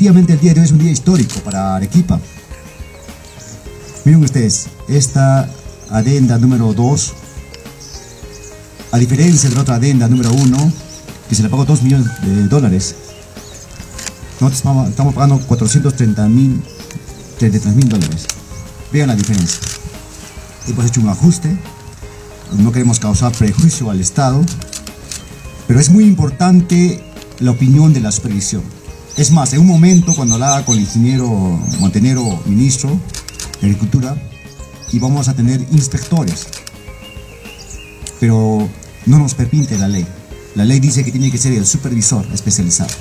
efectivamente el día de hoy es un día histórico para Arequipa. Miren ustedes, esta adenda número 2, a diferencia de la otra adenda número 1, que se le pagó $2 millones, nosotros estamos pagando $433.000. Vean la diferencia. Hemos hecho un ajuste, no queremos causar prejuicio al Estado, pero es muy importante la opinión de la supervisión. Es más, en un momento cuando hablaba con el ingeniero Montenegro, ministro de Agricultura, íbamos a tener inspectores, pero no nos permite la ley. La ley dice que tiene que ser el supervisor especializado.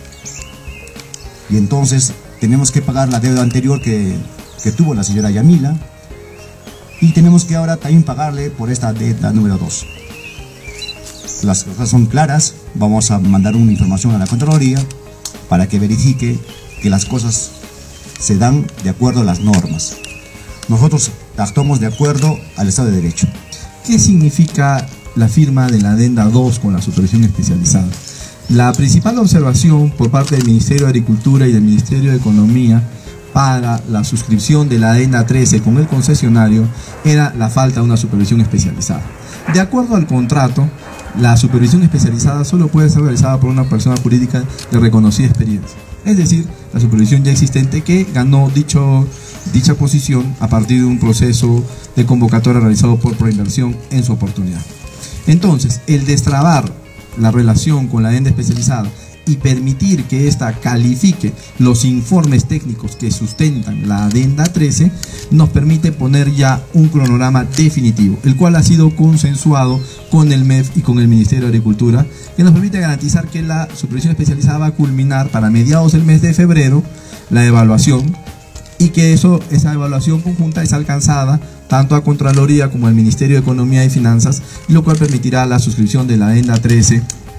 Y entonces tenemos que pagar la deuda anterior que tuvo la señora Yamila, y tenemos que ahora también pagarle por esta deuda número 2. Las cosas son claras, vamos a mandar una información a la Contraloría para que verifique que las cosas se dan de acuerdo a las normas. Nosotros actuamos de acuerdo al Estado de Derecho. ¿Qué significa la firma de la adenda 2 con la supervisión especializada? La principal observación por parte del Ministerio de Agricultura y del Ministerio de Economía para la suscripción de la adenda 13 con el concesionario era la falta de una supervisión especializada. De acuerdo al contrato, la supervisión especializada solo puede ser realizada por una persona jurídica de reconocida experiencia, es decir, la supervisión ya existente que ganó dicha posición a partir de un proceso de convocatoria realizado por Proinversión en su oportunidad. Entonces, el destrabar la relación con la adenda especializada y permitir que ésta califique los informes técnicos que sustentan la adenda 13 nos permite poner ya un cronograma definitivo, el cual ha sido consensuado con el MEF y con el Ministerio de Agricultura, que nos permite garantizar que la supervisión especializada va a culminar para mediados del mes de febrero la evaluación, y que esa evaluación conjunta es alcanzada tanto a Contraloría como al Ministerio de Economía y Finanzas, lo cual permitirá la suscripción de la adenda 13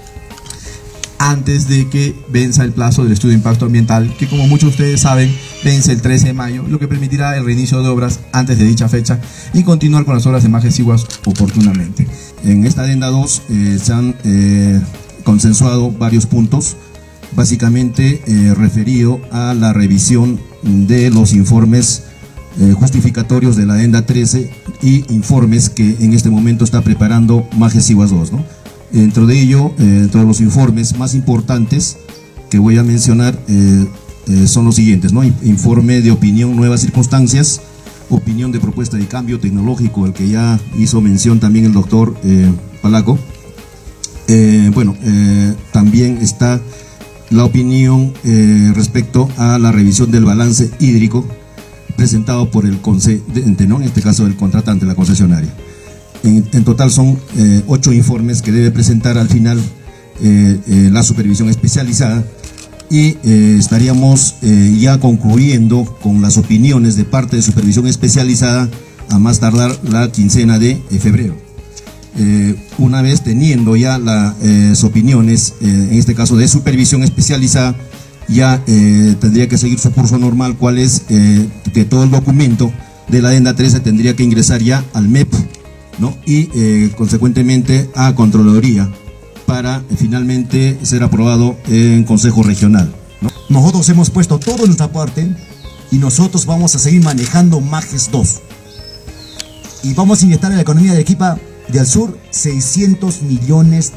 antes de que venza el plazo del estudio de impacto ambiental, que como muchos de ustedes saben vence el 13 de mayo, lo que permitirá el reinicio de obras antes de dicha fecha y continuar con las obras de Majes Iguas oportunamente. En esta adenda 2 se han consensuado varios puntos, básicamente referido a la revisión de los informes justificatorios de la adenda 13 y informes que en este momento está preparando Majes Iguas 2, ¿no? Dentro de ello, dentro de los informes más importantes que voy a mencionar son los siguientes, ¿no? Informe de opinión, nuevas circunstancias, opinión de propuesta de cambio tecnológico, el que ya hizo mención también el doctor Palaco. También está la opinión respecto a la revisión del balance hídrico presentado por el concedente, ¿no? En este caso el contratante, la concesionaria. En total son 8 informes que debe presentar al final la supervisión especializada, y estaríamos ya concluyendo con las opiniones de parte de supervisión especializada a más tardar la quincena de febrero. Una vez teniendo ya las opiniones, en este caso de supervisión especializada, ya tendría que seguir su curso normal, cual es que todo el documento de la adenda 13 tendría que ingresar ya al MEP, ¿no? Y consecuentemente a Contraloría para finalmente ser aprobado en Consejo Regional, ¿no? Nosotros hemos puesto todo en nuestra parte y nosotros vamos a seguir manejando Majes 2 y vamos a inyectar en la economía de Arequipa del Sur $600 millones.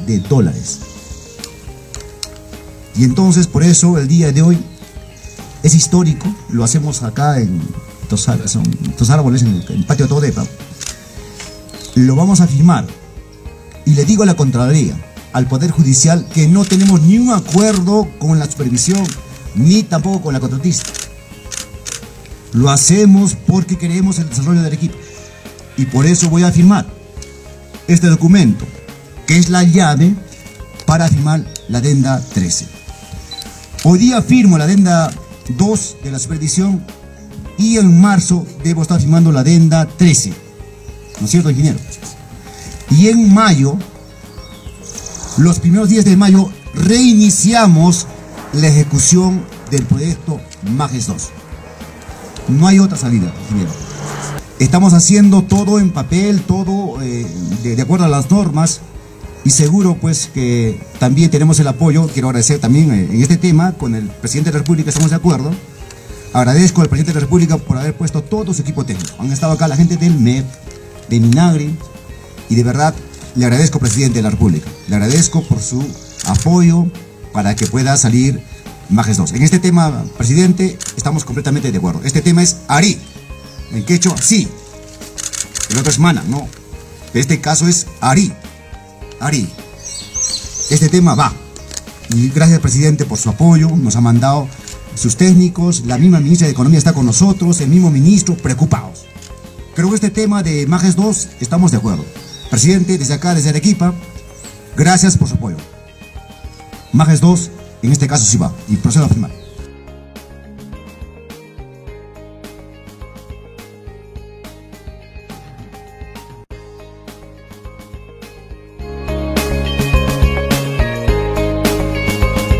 Y entonces por eso el día de hoy es histórico, lo hacemos acá en estos árboles en el patio de Todepa. Lo vamos a firmar y le digo a la Contraloría, al Poder Judicial, que no tenemos ni un acuerdo con la supervisión ni tampoco con la contratista. Lo hacemos porque queremos el desarrollo de Arequipa y por eso voy a firmar este documento, que es la llave para firmar la adenda 13. Hoy día firmo la adenda 2 de la supervisión y en marzo debo estar firmando la adenda 13, ¿no es cierto, ingeniero? Y en mayo, los primeros días de mayo, reiniciamos la ejecución del proyecto Majes 2. No hay otra salida, ingeniero. Estamos haciendo todo en papel, todo de acuerdo a las normas, y seguro pues que también tenemos el apoyo. Quiero agradecer también en este tema con el presidente de la República, estamos de acuerdo. Agradezco al presidente de la República por haber puesto todo su equipo técnico. Han estado acá la gente del MEP, de Minagri, y de verdad le agradezco, presidente de la República. Le agradezco por su apoyo para que pueda salir Majes 2. En este tema, presidente, estamos completamente de acuerdo. Este tema es Ari. En quechua, sí. El otro es Mana, no. Este caso es Ari. Ari. Este tema va. Y gracias, presidente, por su apoyo. Nos ha mandado sus técnicos. La misma ministra de Economía está con nosotros. El mismo ministro, preocupados. Creo que este tema de Majes 2 estamos de acuerdo. Presidente, desde acá, desde Arequipa, gracias por su apoyo. Majes 2, en este caso sí va. Y procedo a firmar.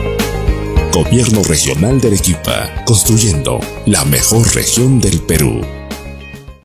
Gobierno Regional de Arequipa, construyendo la mejor región del Perú.